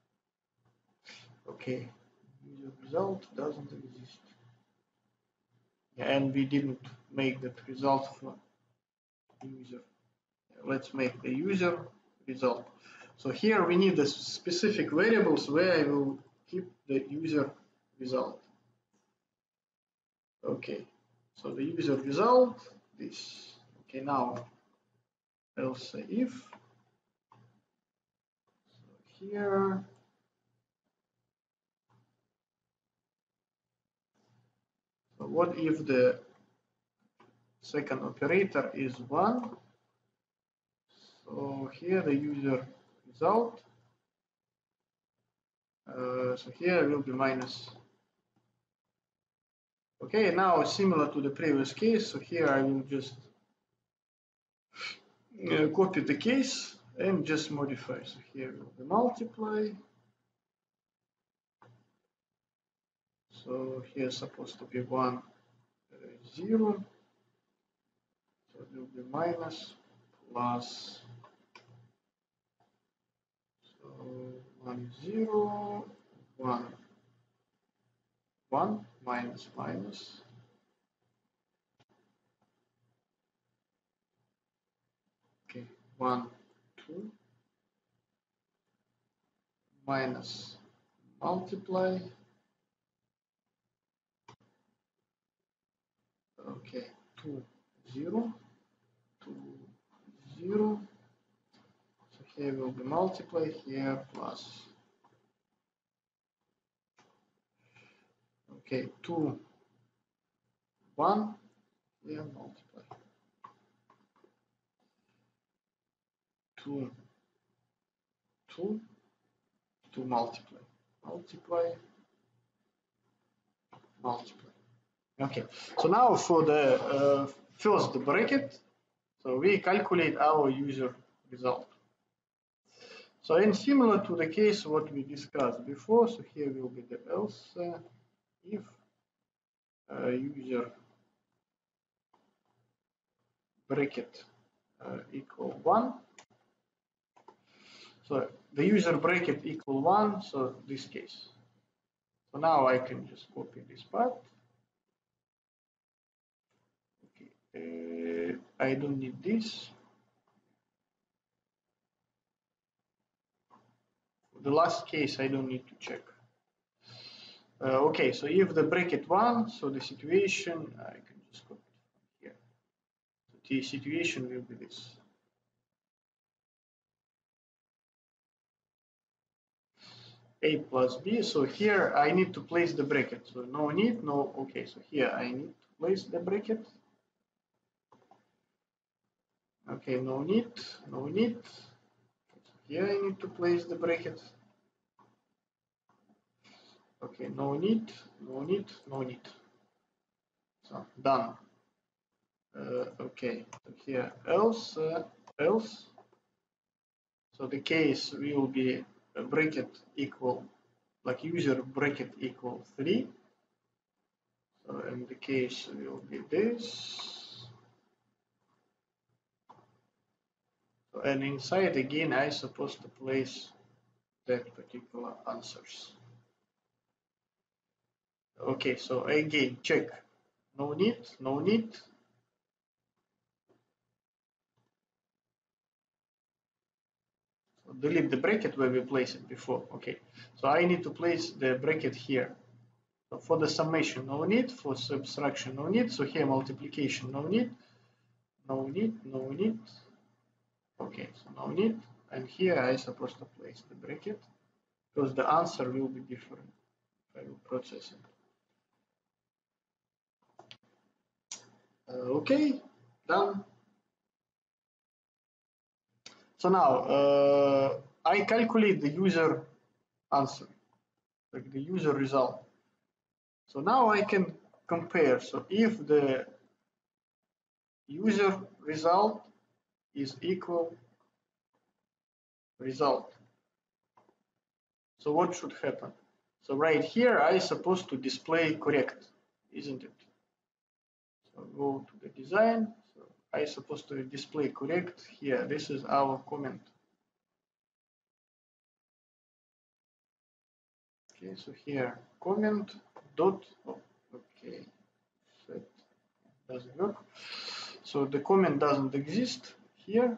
Okay, user result doesn't exist. Yeah, and we didn't make that result for user. Let's make the user result. So here we need the specific variables where I will keep the user result. Okay, so the user result, this. Okay, now else if. So here. So what if the second operator is 1? So here the user result. So here will be minus. Okay, now similar to the previous case. So here I will just copy the case and just modify. So here will be multiply. So here supposed to be 1 0. So it will be minus plus. So 1 0 1 1 minus minus. Okay, 1 2 minus multiply. Okay, 2 0 2 0. So here will be multiply, here plus. Okay, 2 1, here multiply. 2 2 2 multiply. Okay, so now for the first bracket, so we calculate our user result. So in similar to the case what we discussed before, so here will be the else if user bracket equal 1. So the user bracket equal 1, so this case. So now I can just copy this part. Okay, I don't need this. The last case I don't need to check. Okay, so if the bracket 1, so the situation, I can just copy it from here. So the situation will be this. A plus B, so here I need to place the bracket. So no need, no, okay, so here I need to place the bracket. Okay, no need. Here I need to place the bracket. Okay, no need. So done. Okay, so here else. So the case will be a bracket equal, like user bracket equal 3. So and the case will be this. So, and inside again I supposed to place that particular answers. Okay, so again check. No need, no need. So delete the bracket where we placed it before. Okay, so I need to place the bracket here. So for the summation, no need. For subtraction, no need. So here multiplication, no need. No need, no need. Okay, so no need. And here I supposed to place the bracket because the answer will be different if I will process it. Okay, done. So now I calculate the user answer, like the user result. So now I can compare. So if the user result is equal result, so what should happen? So right here I supposed to display correct, isn't it? So go to the design. So I supposed to display correct here. This is our comment. Okay, so here comment dot. Oh, okay, so it doesn't work. So the comment doesn't exist here.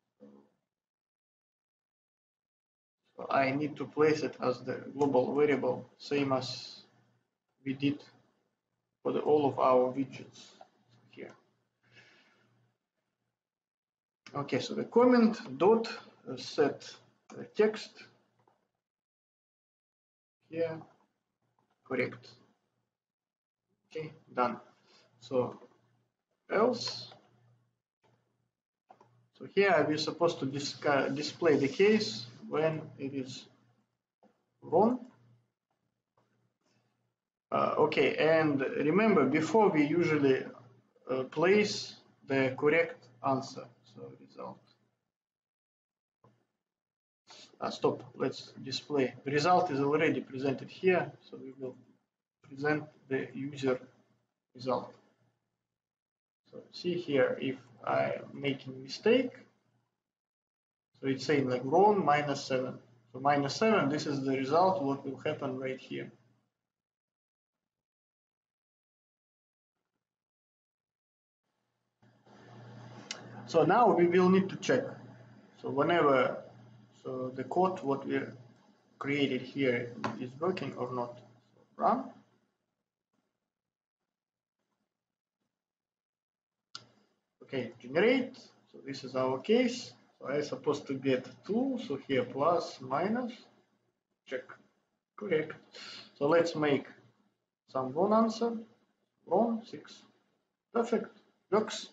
So I need to place it as the global variable, same as we did for all of our widgets here. Okay, so the comment dot set text here correct. Okay, done. So else. So here we're supposed to display the case when it is wrong. Okay, and remember before we usually place the correct answer. So result. Stop. Let's display. The result is already presented here, so we will present the user result. So see here if I am making mistake. So it's saying like wrong -7. So -7, this is the result, what will happen right here. So now we will need to check. So whenever, so the code what we created here is working or not. So run. Okay, generate. So this is our case. So I'm supposed to get 2. So here plus, minus, check. Correct. So let's make some wrong answer. Wrong 6. Perfect. Works.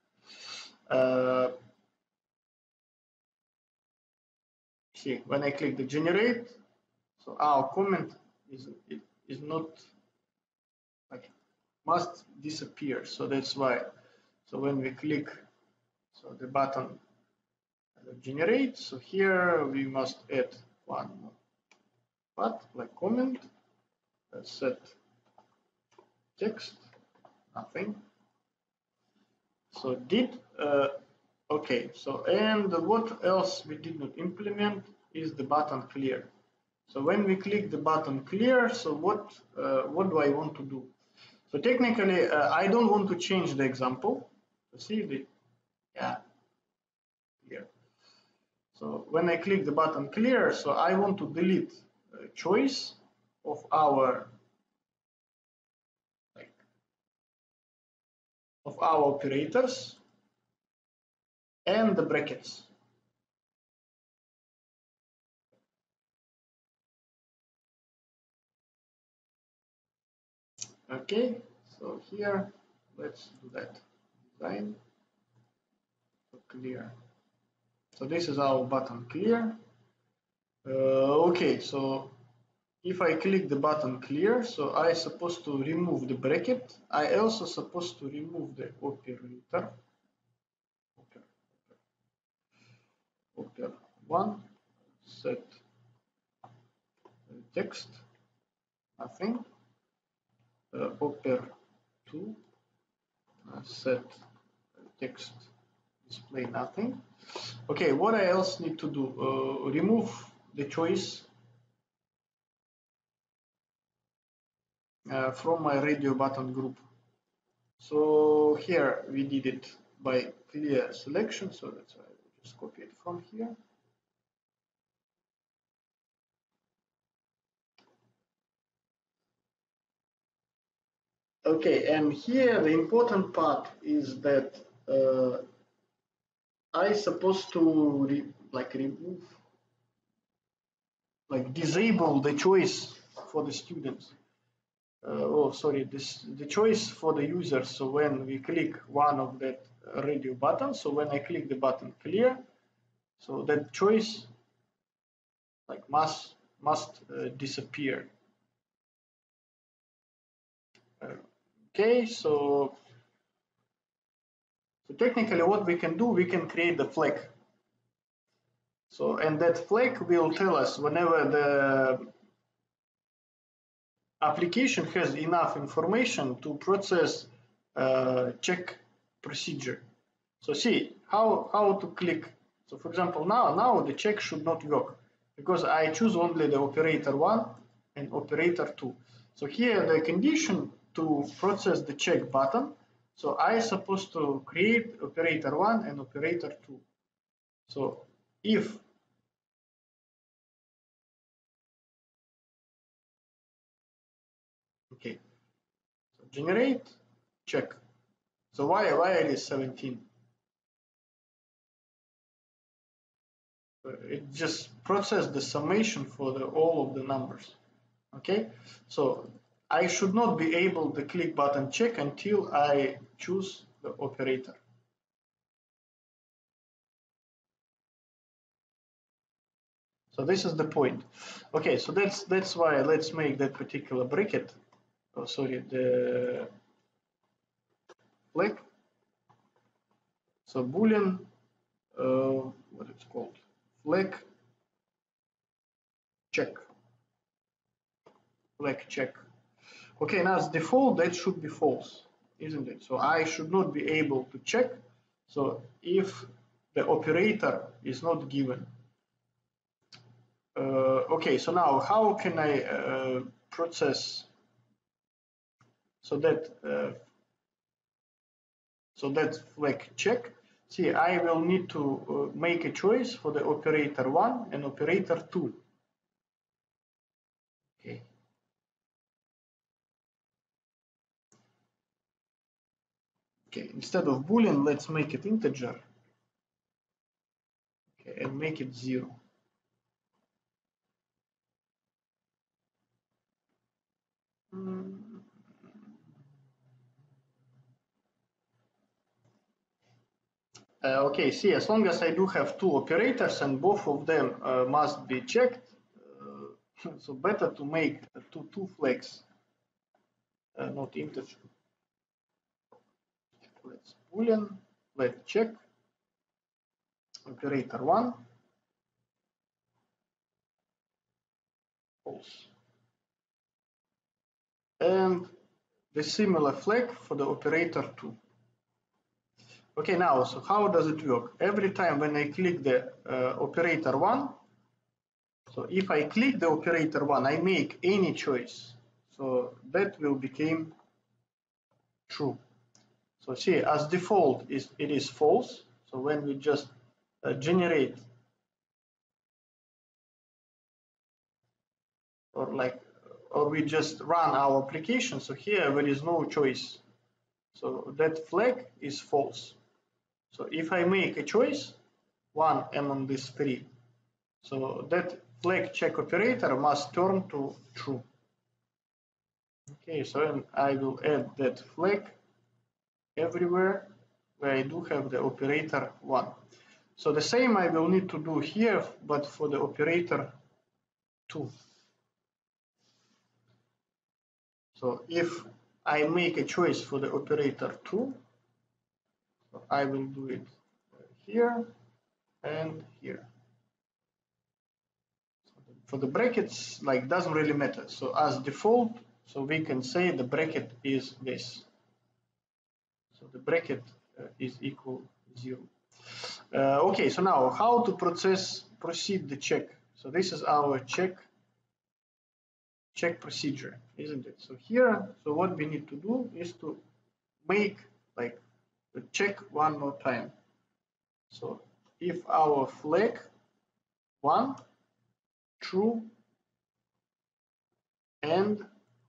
See, when I click the generate, so our comment is not like must disappear. So that's why. So when we click, so the button generate. So here we must add one more but like comment set text nothing. So did okay. So and what else we did not implement is the button clear. So when we click the button clear, so what do I want to do? So technically, I don't want to change the example. See the clear. So when I click the button clear, so I want to delete choice of our operators and the brackets. Okay, so here let's do that. Design clear. So this is our button clear. Okay, so if I click the button clear, so I supposed to remove the bracket. I also supposed to remove the operator. 1, set text, nothing, oper 2, set text display, nothing. Okay, what I else need to do? Remove the choice from my radio button group. So here we did it by clear selection, so that's why I just copy it from here. Okay, and here the important part is that I supposed to remove, disable the choice for the students. Oh, sorry, the choice for the user. So when we click one of that radio button, so when I click the button clear, so that choice must disappear. Okay, so technically what we can do, we can create the flag. So, and that flag will tell us whenever the application has enough information to process check procedure. So see how to click. So for example, now the check should not work because I choose only the operator 1 and operator 2. So here the condition to process the check button. So I supposed to create operator 1 and operator 2. So if okay, so generate check. So why it is 17? It just process the summation for all of the numbers. Okay, so I should not be able to click button check until I choose the operator. So this is the point. Okay, so that's why let's make that particular bracket. Oh, sorry, the flag. So boolean, what it's called, flag check. Flag check. Okay, now as default that should be false, isn't it? So I should not be able to check. So if the operator is not given. Okay, so now how can I process so that flag check? See, I will need to make a choice for the operator 1 and operator 2. Okay. Okay, instead of boolean, let's make it integer. Okay, and make it 0. Okay, see, as long as I do have two operators and both of them must be checked, so better to make two flags, not integer. Let's boolean, let's check operator 1, false, and the similar flag for the operator 2. Okay, now, so how does it work? Every time when I click the operator 1, so if I click the operator 1, I make any choice, so that will become true. So see, as default, it is false. So when we just generate or we just run our application, so here there is no choice. So that flag is false. So if I make a choice, one among these three, so that flag check operator must turn to true. Okay, so I will add that flag everywhere where I do have the operator 1. So the same I will need to do here, but for the operator 2. So if I make a choice for the operator 2, so I will do it here and here. for the brackets, like doesn't really matter. So as default, so we can say the bracket is this. So the bracket is equal 0. Okay, so now how to proceed the check. So this is our check procedure, isn't it? So here, so what we need to do is to make like the check one more time. So if our flag 1 true and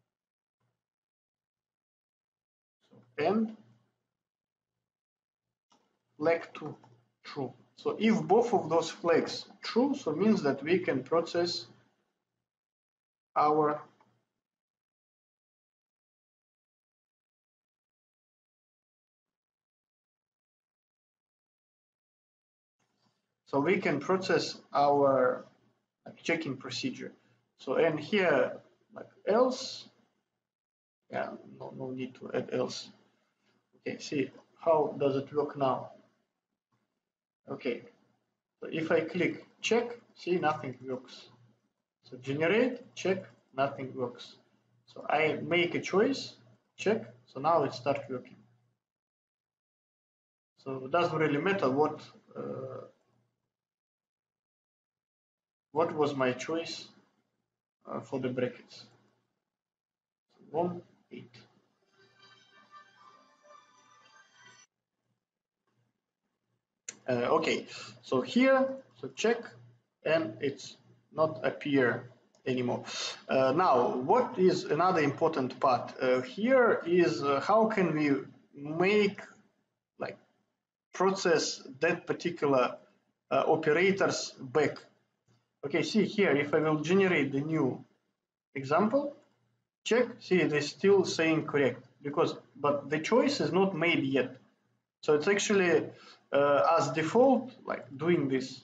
flag 2 true. So if both of those flags true, so means that we can process our like, checking procedure. So and here like else, yeah, no need to add else. Okay, see how does it work now? Okay, so if I click check, see nothing works. So generate, check, nothing works. So I make a choice, check, so now it starts working. So it doesn't really matter what was my choice for the brackets. 1, 8. Okay, so here, so check, and it's not appear anymore. Now, what is another important part? Here is how can we make like process that particular operators back. Okay, see here, if I will generate the new example, check, see it is still saying correct but the choice is not made yet. So it's actually as default like doing this.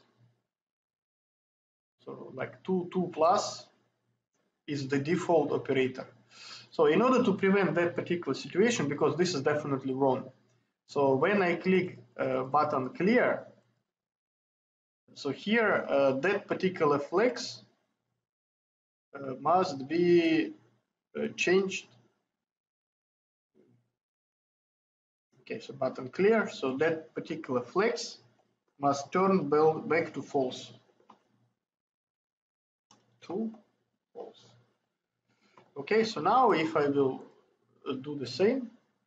So like 2 plus is the default operator. So in order to prevent that particular situation, because this is definitely wrong. So when I click button clear, so here that particular flex must be changed. Okay, so button clear. So that particular flex must turn back to false. To false. Okay, so now if I will do the same,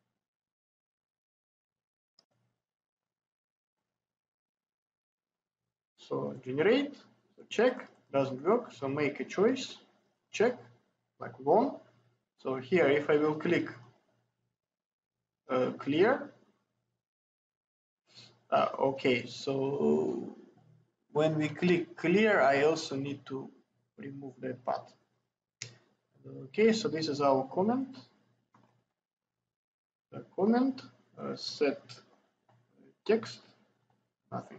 so generate, so check, doesn't work, so make a choice, check, like 1. So here, if I will click clear, okay, so when we click clear, I also need to remove that path. Okay, so this is our comment. Comment, set text, nothing.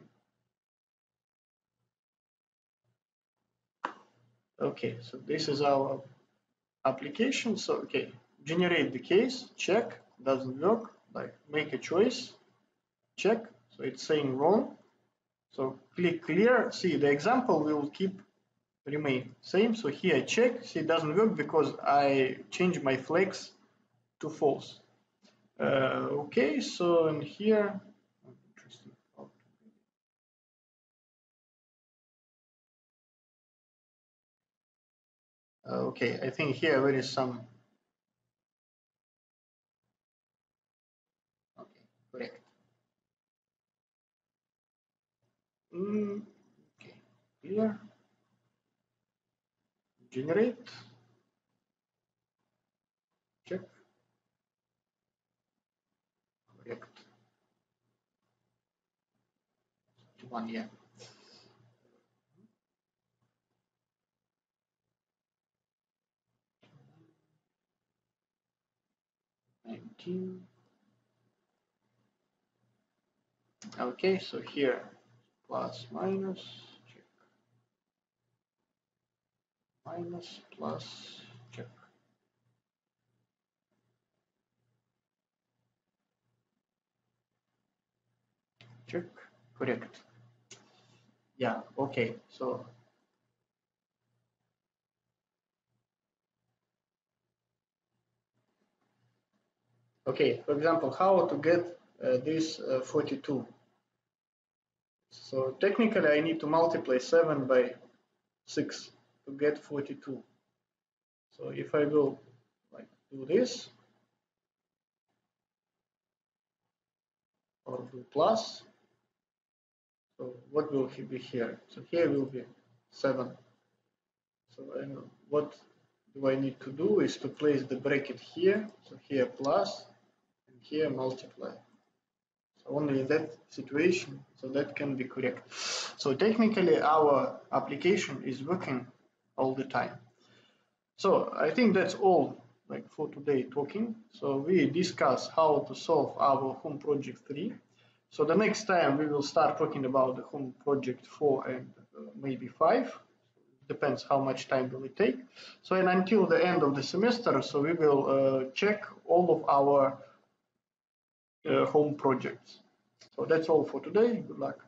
Okay, so this is our application. So okay, generate the case, check, doesn't work, like make a choice, check, so it's saying wrong. So click clear, see the example will keep remain same. So here check, see it doesn't work because I changed my flags to false. Okay, so in here, interesting. Okay, I think here there is some. Okay, correct. Okay, clear. Generate. Check. Correct. One, yeah. 19. Okay, so here plus minus, check, minus plus, check. Check, correct. Yeah, okay, so Okay, for example, how to get this 42. So technically I need to multiply 7 by 6 to get 42. So if I will like do this or do plus, so what will be here? So here will be 7. So what do I need to do is to place the bracket here. So here plus and here multiply. So only in that situation, so that can be correct. So technically our application is working all the time. So I think that's all like for today talking. So we discuss how to solve our home project 3. So the next time we will start talking about the home project 4 and maybe 5. Depends how much time will it take. So and until the end of the semester, so we will check all of our home projects. So that's all for today. Good luck.